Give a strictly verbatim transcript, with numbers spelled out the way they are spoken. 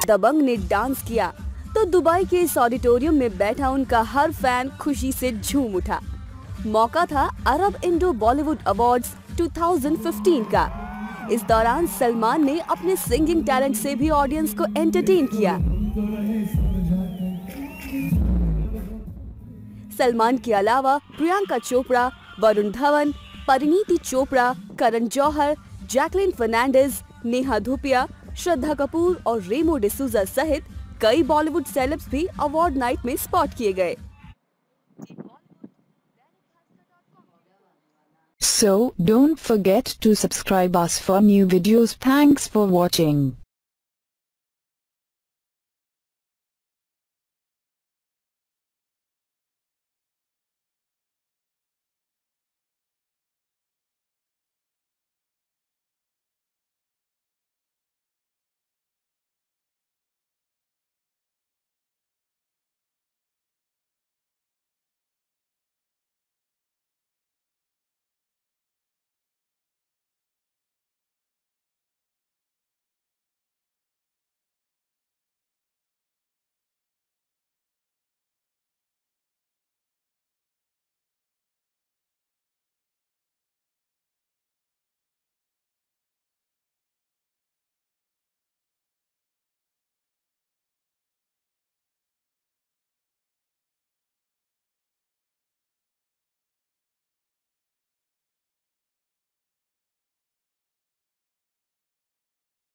दबंग ने डांस किया तो दुबई के इस ऑडिटोरियम में बैठा उनका हर फैन खुशी से झूम उठा। मौका था अरब इंडो बॉलीवुड अवार्ड्स दो हज़ार पंद्रह का। इस दौरान सलमान ने अपने सिंगिंग टैलेंट से भी ऑडियंस को एंटरटेन किया। सलमान के अलावा प्रियंका चोपड़ा, वरुण धवन, परिणीति चोपड़ा, करण जौहर, जैकलिन फर्नांडिस, नेहा धूपिया, श्रद्धा कपूर और रेमो डिसूजा सहित कई बॉलीवुड सेलेब्स भी अवार्ड नाइट में स्पॉट किए गए। So don't forget to subscribe us for new videos. Thanks for watching.